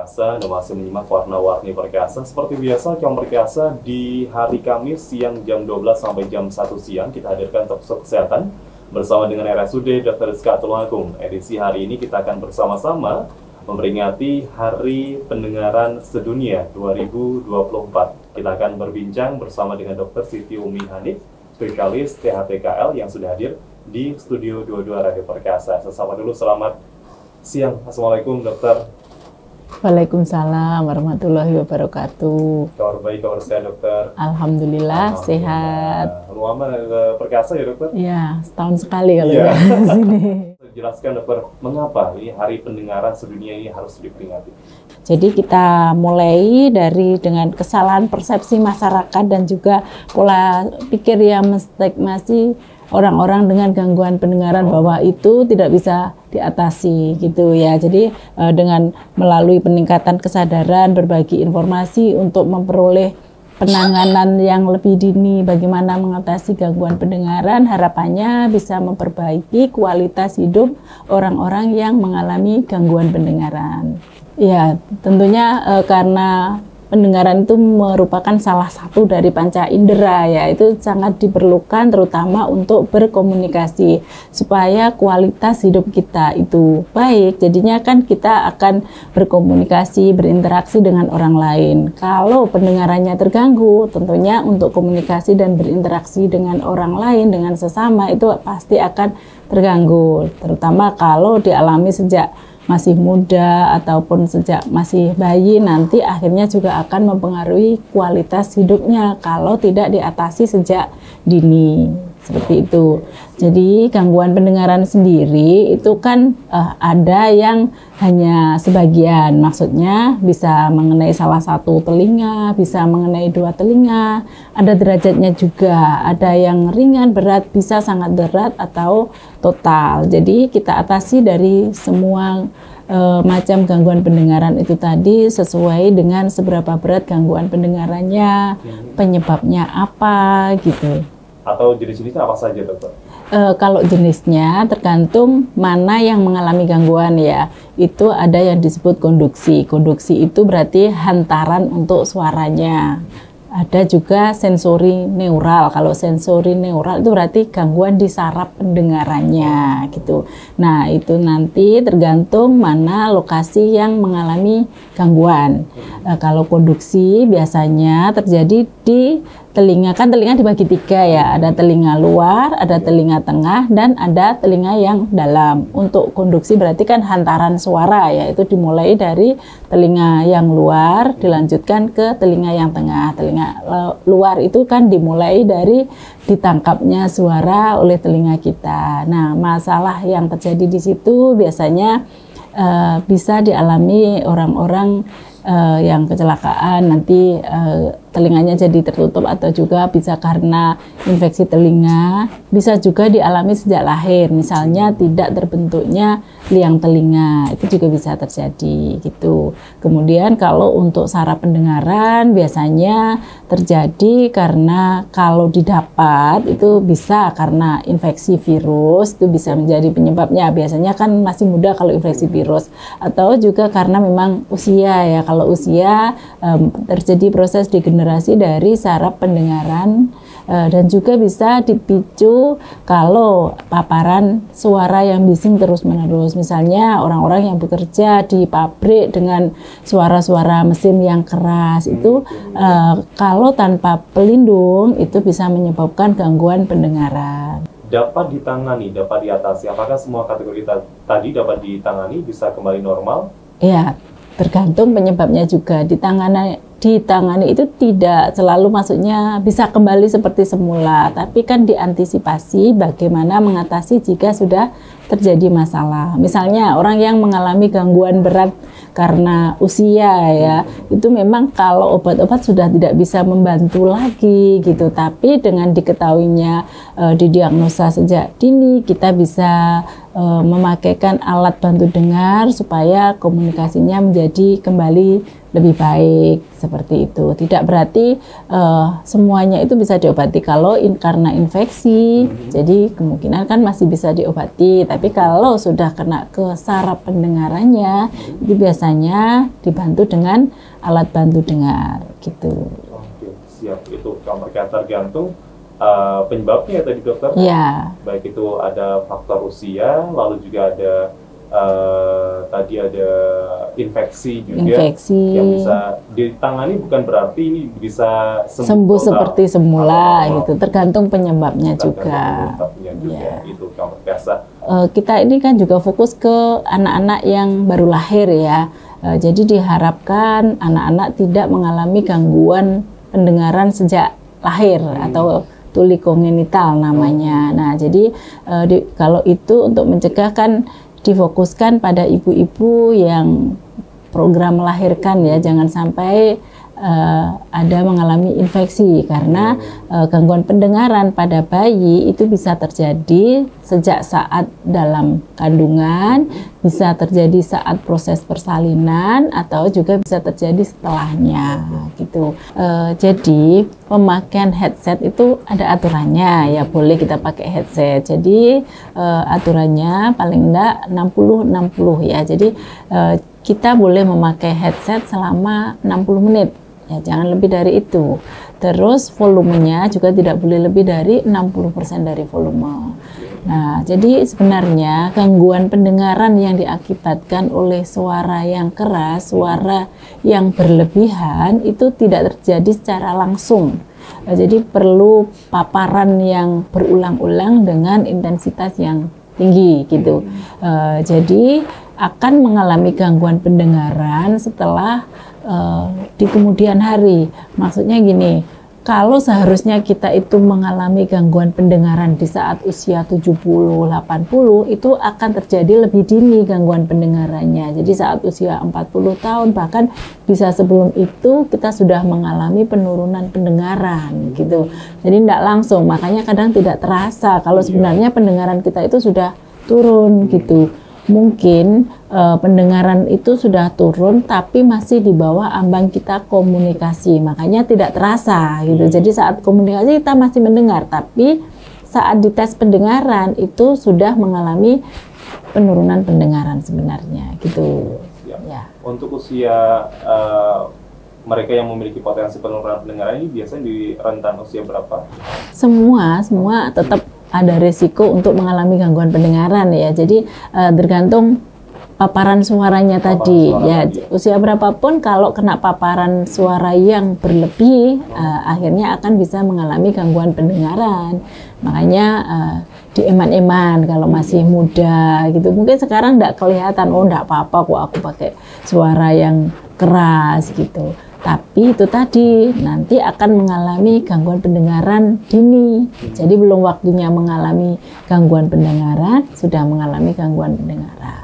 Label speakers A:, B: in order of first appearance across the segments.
A: Perkasa dan masih menyimak warna-warni Perkasa. Seperti biasa, Kiong Perkasa di hari Kamis siang jam 12 sampai jam 1 siang kita hadirkan talkshow kesehatan bersama dengan RSUD Dr. Rizka Tulungagung. Edisi hari ini kita akan bersama-sama memperingati Hari Pendengaran Sedunia 2024. Kita akan berbincang bersama dengan Dr. Siti Umi Hanif, spesialis THPKL yang sudah hadir di studio 22 Radio Perkasa. Sesama dulu, selamat siang. Assalamualaikum dokter.
B: Waalaikumsalam warahmatullahi wabarakatuh.
A: Kabar baik, kabar sehat dokter?
B: Alhamdulillah sehat.
A: Lu aman Perkasa ya dokter?
B: Iya, setahun sekali kalau ya di sini.
A: Jelaskan dokter, mengapa ini Hari Pendengaran Sedunia ini harus diperingati?
B: Jadi kita mulai dari dengan kesalahan persepsi masyarakat dan juga pola pikir yang menstigmasi orang-orang dengan gangguan pendengaran bahwa itu tidak bisa diatasi gitu ya. Jadi dengan melalui peningkatan kesadaran, berbagi informasi untuk memperoleh penanganan yang lebih dini bagaimana mengatasi gangguan pendengaran, harapannya bisa memperbaiki kualitas hidup orang-orang yang mengalami gangguan pendengaran. Ya, tentunya karena pendengaran itu merupakan salah satu dari panca indera ya, itu sangat diperlukan terutama untuk berkomunikasi supaya kualitas hidup kita itu baik. Jadinya kan kita akan berkomunikasi, berinteraksi dengan orang lain. Kalau pendengarannya terganggu, tentunya untuk komunikasi dan berinteraksi dengan orang lain, dengan sesama itu pasti akan terganggu, terutama kalau dialami sejak masih muda ataupun sejak masih bayi, nanti akhirnya juga akan mempengaruhi kualitas hidupnya kalau tidak diatasi sejak dini. Seperti itu. Jadi gangguan pendengaran sendiri itu kan ada yang hanya sebagian, maksudnya bisa mengenai salah satu telinga, bisa mengenai dua telinga, ada derajatnya juga, ada yang ringan, berat, bisa sangat berat atau total. Jadi kita atasi dari semua macam gangguan pendengaran itu tadi sesuai dengan seberapa berat gangguan pendengarannya, penyebabnya apa gitu.
A: Atau jenis-jenisnya apa saja dokter?
B: Kalau jenisnya tergantung mana yang mengalami gangguan ya. Itu ada yang disebut konduksi. Konduksi itu berarti hantaran untuk suaranya. Ada juga sensori neural. Kalau sensori neural itu berarti gangguan di saraf pendengarannya gitu. Nah, itu nanti tergantung mana lokasi yang mengalami gangguan. Kalau konduksi biasanya terjadi di telinga, kan telinga dibagi tiga ya, ada telinga luar, ada telinga tengah, dan ada telinga yang dalam. Untuk konduksi berarti kan hantaran suara ya, itu dimulai dari telinga yang luar, dilanjutkan ke telinga yang tengah. Telinga luar itu kan dimulai dari ditangkapnya suara oleh telinga kita. Nah, masalah yang terjadi di situ biasanya bisa dialami orang-orang yang kecelakaan, nanti telinganya jadi tertutup, atau juga bisa karena infeksi telinga, bisa juga dialami sejak lahir, misalnya tidak terbentuknya liang telinga, itu juga bisa terjadi gitu. Kemudian kalau untuk saraf pendengaran biasanya terjadi karena kalau didapat itu bisa karena infeksi virus, itu bisa menjadi penyebabnya, biasanya kan masih muda kalau infeksi virus, atau juga karena memang usia ya, kalau usia terjadi proses degenerasi dari saraf pendengaran, dan juga bisa dipicu kalau paparan suara yang bising terus-menerus. Misalnya orang-orang yang bekerja di pabrik dengan suara-suara mesin yang keras itu kalau tanpa pelindung itu bisa menyebabkan gangguan pendengaran.
A: Dapat ditangani, dapat diatasi. Apakah semua kategori tadi dapat ditangani, bisa kembali normal?
B: Ya, tergantung penyebabnya juga. Ditangani itu tidak selalu maksudnya bisa kembali seperti semula, tapi kan diantisipasi bagaimana mengatasi jika sudah terjadi masalah. Misalnya orang yang mengalami gangguan berat karena usia ya, itu memang kalau obat-obat sudah tidak bisa membantu lagi gitu, tapi dengan diketahuinya didiagnosa sejak dini, kita bisa memakaikan alat bantu dengar supaya komunikasinya menjadi kembali lebih baik seperti itu. Tidak berarti semuanya itu bisa diobati. Kalau karena infeksi, jadi kemungkinan kan masih bisa diobati. Tapi kalau sudah kena ke saraf pendengarannya, itu biasanya dibantu dengan alat bantu dengar gitu.
A: Oke, siap. Itu tergantung penyebabnya ya tadi dokter.
B: Ya.
A: Baik itu ada faktor usia, lalu juga ada tadi ada infeksi juga yang bisa ditangani, bukan berarti ini bisa
B: sembuh seperti semula gitu, tergantung penyebabnya juga.
A: Itu biasa.
B: Kita ini kan juga fokus ke anak-anak yang baru lahir ya. Jadi diharapkan anak-anak tidak mengalami gangguan pendengaran sejak lahir atau tuli kongenital namanya. Nah, jadi kalau itu untuk mencegah kan difokuskan pada ibu-ibu yang program melahirkan ya, jangan sampai ada mengalami infeksi karena gangguan pendengaran pada bayi itu bisa terjadi sejak saat dalam kandungan, bisa terjadi saat proses persalinan atau juga bisa terjadi setelahnya gitu. Jadi pemakaian headset itu ada aturannya ya, boleh kita pakai headset. Jadi aturannya paling enggak 60-60 ya. Jadi kita boleh memakai headset selama 60 menit. Ya, jangan lebih dari itu. Terus volumenya juga tidak boleh lebih dari 60% dari volume. Nah, jadi sebenarnya gangguan pendengaran yang diakibatkan oleh suara yang keras, suara yang berlebihan itu tidak terjadi secara langsung. Jadi perlu paparan yang berulang-ulang dengan intensitas yang tinggi gitu. Jadi akan mengalami gangguan pendengaran setelah di kemudian hari. Maksudnya gini, kalau seharusnya kita itu mengalami gangguan pendengaran di saat usia 70-80, itu akan terjadi lebih dini gangguan pendengarannya. Jadi saat usia 40 tahun, bahkan bisa sebelum itu kita sudah mengalami penurunan pendengaran gitu. Jadi tidak langsung, makanya kadang tidak terasa kalau sebenarnya pendengaran kita itu sudah turun gitu. Mungkin pendengaran itu sudah turun tapi masih di bawah ambang kita komunikasi, makanya tidak terasa gitu. Jadi saat komunikasi kita masih mendengar, tapi saat dites pendengaran itu sudah mengalami penurunan pendengaran sebenarnya gitu. Ya.
A: Untuk usia mereka yang memiliki potensi penurunan pendengaran ini biasanya di rentan usia berapa? Semua
B: tetap ada risiko untuk mengalami gangguan pendengaran ya. Jadi tergantung paparan suaranya tadi ya. Usia berapapun kalau kena paparan suara yang berlebih akhirnya akan bisa mengalami gangguan pendengaran. Makanya dieman-eman kalau masih muda gitu. Mungkin sekarang tidak kelihatan, oh tidak apa-apa kok aku pakai suara yang keras gitu. Tapi itu tadi nanti akan mengalami gangguan pendengaran dini. Jadi belum waktunya mengalami gangguan pendengaran, sudah mengalami gangguan pendengaran.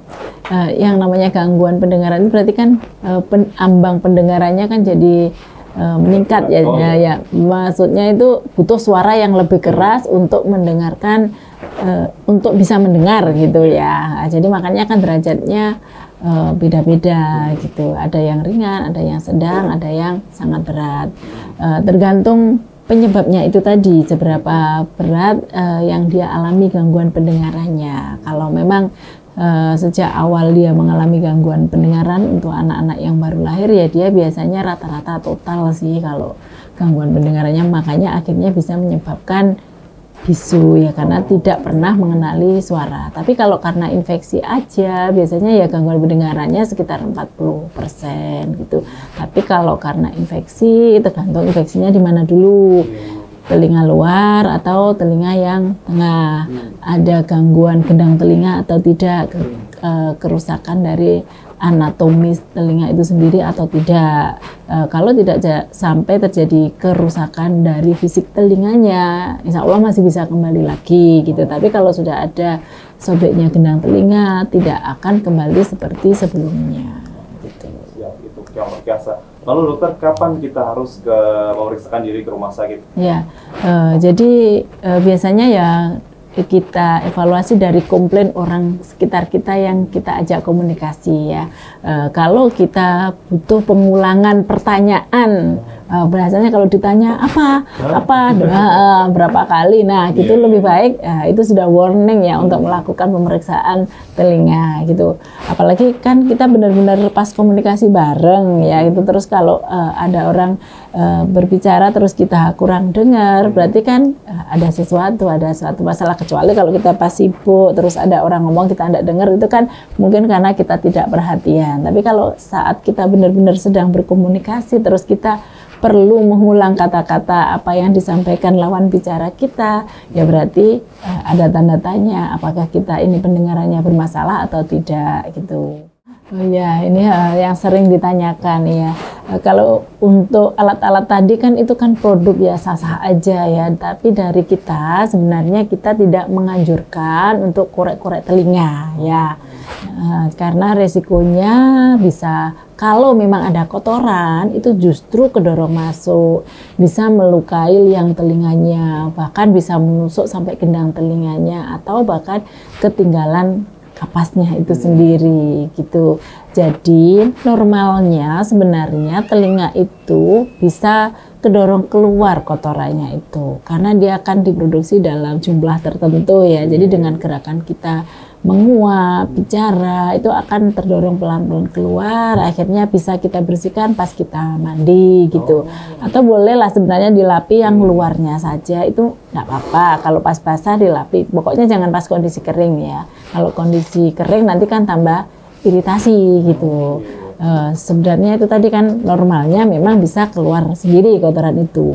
B: Yang namanya gangguan pendengaran itu berarti kan ambang pendengarannya kan jadi meningkat ya. Maksudnya itu butuh suara yang lebih keras untuk mendengarkan, untuk bisa mendengar gitu ya. Jadi makanya kan derajatnya beda-beda gitu. Ada yang ringan, ada yang sedang, ada yang sangat berat. Tergantung penyebabnya itu tadi, seberapa berat yang dia alami gangguan pendengarannya. Kalau memang sejak awal dia mengalami gangguan pendengaran untuk anak-anak yang baru lahir ya, dia biasanya rata-rata total sih kalau gangguan pendengarannya, makanya akhirnya bisa menyebabkan bisu ya, karena tidak pernah mengenali suara. Tapi kalau karena infeksi aja biasanya ya gangguan pendengarannya sekitar 40% gitu. Tapi kalau karena infeksi, tergantung infeksinya di mana dulu, telinga luar atau telinga yang tengah, ada gangguan gendang telinga atau tidak, kerusakan dari anatomis telinga itu sendiri atau tidak. Kalau tidak sampai terjadi kerusakan dari fisik telinganya, insya Allah masih bisa kembali lagi gitu. Tapi kalau sudah ada sobeknya gendang telinga, tidak akan kembali seperti sebelumnya gitu.
A: Ya, itu yang biasa. Lalu dokter, kapan kita harus memeriksakan diri ke rumah sakit?
B: Ya, jadi biasanya ya kita evaluasi dari komplain orang sekitar kita yang kita ajak komunikasi ya. Kalau kita butuh pengulangan pertanyaan, biasanya kalau ditanya apa berapa kali, nah gitu lebih baik itu sudah warning ya untuk melakukan pemeriksaan telinga gitu. Apalagi kan kita benar-benar pas komunikasi bareng ya itu, terus kalau ada orang berbicara terus kita kurang dengar, berarti kan ada suatu masalah. Kecuali kalau kita pas sibuk terus ada orang ngomong kita tidak dengar, itu kan mungkin karena kita tidak perhatian. Tapi kalau saat kita benar-benar sedang berkomunikasi terus kita perlu mengulang kata-kata apa yang disampaikan lawan bicara kita, ya berarti ada tanda tanya apakah kita ini pendengarannya bermasalah atau tidak gitu. Oh ya, ini yang sering ditanyakan ya. Kalau untuk alat-alat tadi kan itu kan produk ya sah-sah aja ya. Tapi dari kita sebenarnya kita tidak menganjurkan untuk korek-korek telinga ya. Karena resikonya bisa kalau memang ada kotoran itu justru kedorong masuk, bisa melukai liang telinganya, bahkan bisa menusuk sampai gendang telinganya atau bahkan ketinggalan kapasnya itu sendiri gitu. Jadi normalnya sebenarnya telinga itu bisa kedorong keluar kotorannya itu karena dia akan diproduksi dalam jumlah tertentu ya. Jadi dengan gerakan kita menguap, bicara itu akan terdorong pelan-pelan keluar, akhirnya bisa kita bersihkan pas kita mandi gitu. Atau bolehlah sebenarnya dilapi yang luarnya saja, itu nggak apa-apa. Kalau pas basah dilapi, pokoknya jangan pas kondisi kering ya. Kalau kondisi kering nanti kan tambah iritasi gitu. Sebenarnya itu tadi kan normalnya memang bisa keluar sendiri kotoran itu.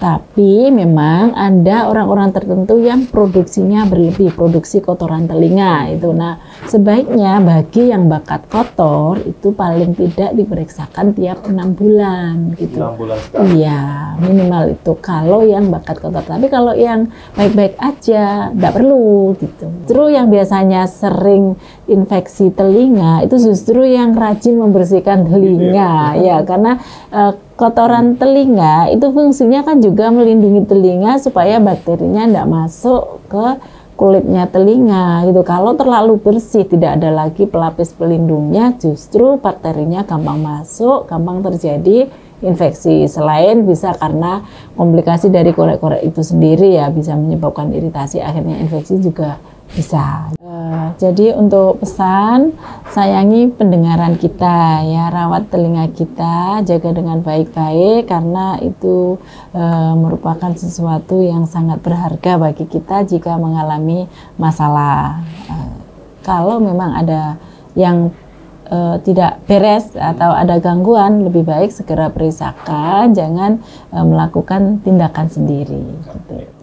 B: Tapi memang ada orang-orang tertentu yang produksinya berlebih, produksi kotoran telinga itu. Nah, sebaiknya bagi yang bakat kotor itu paling tidak diperiksakan tiap 6 bulan gitu.
A: 6 bulan sekali.
B: Iya, minimal itu kalau yang bakat kotor. Tapi kalau yang baik-baik aja, nggak perlu gitu. Justru yang biasanya sering infeksi telinga itu justru yang rajin membersihkan telinga ya, karena kotoran telinga itu fungsinya kan juga melindungi telinga supaya bakterinya tidak masuk ke kulitnya telinga gitu. Kalau terlalu bersih, tidak ada lagi pelapis pelindungnya, justru bakterinya gampang masuk, gampang terjadi infeksi. Selain bisa karena komplikasi dari korek-korek itu sendiri ya, bisa menyebabkan iritasi, akhirnya infeksi juga bisa. Jadi untuk pesan, sayangi pendengaran kita ya, rawat telinga kita, jaga dengan baik-baik karena itu merupakan sesuatu yang sangat berharga bagi kita jika mengalami masalah. Kalau memang ada yang tidak beres atau ada gangguan, lebih baik segera periksakan, jangan melakukan tindakan sendiri gitu.